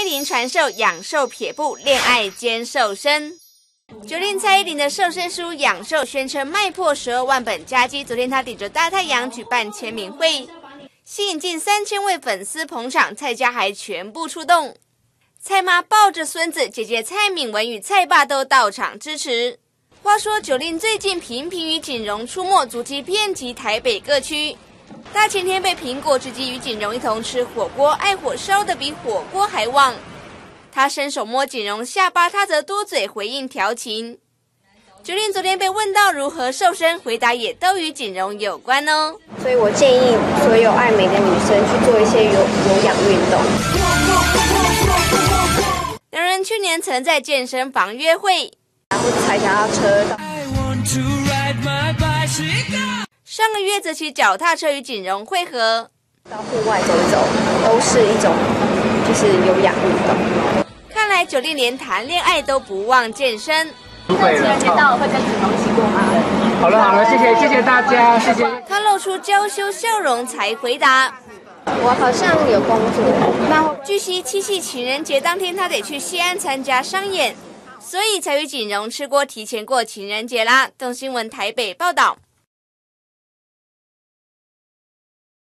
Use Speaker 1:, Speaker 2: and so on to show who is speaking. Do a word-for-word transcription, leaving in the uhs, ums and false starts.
Speaker 1: 依林传授养瘦撇步，恋爱兼瘦身。九令蔡依林的瘦身书《养瘦》宣称卖破十二万本，佳绩。昨天她顶着大太阳举办签名会，吸引近三千位粉丝捧场，蔡家还全部出动。蔡妈抱着孙子，姐姐蔡敏文与蔡爸都到场支持。话说九令最近频频与锦荣出没，足迹遍及台北各区。大前天被苹果直击与锦荣一同吃火锅，爱火烧得比火锅还旺。他伸手摸锦荣下巴，他则多嘴回应调情。九令昨天被问到如何瘦身，回答也都与锦荣有关哦。
Speaker 2: 所以我建议所有爱美的女生去做一些有有氧运动。
Speaker 1: 两人去年曾在健身房约会，
Speaker 2: 或者踩脚踏车。
Speaker 1: 上个月则骑脚踏车与锦荣会合，
Speaker 2: 到户外走一走，都是一种就是有氧运动。
Speaker 1: 看来九令连谈恋爱都不忘健身。
Speaker 3: 情人节到了，会跟锦荣一起过吗？好了好了，谢谢谢谢大家，谢谢。
Speaker 1: 他露出娇羞笑容才回答：
Speaker 2: 我好像有工作。那
Speaker 1: 据悉，七夕情人节当天他得去西安参加商演，所以才与锦荣吃锅提前过情人节啦。东新闻台北报道。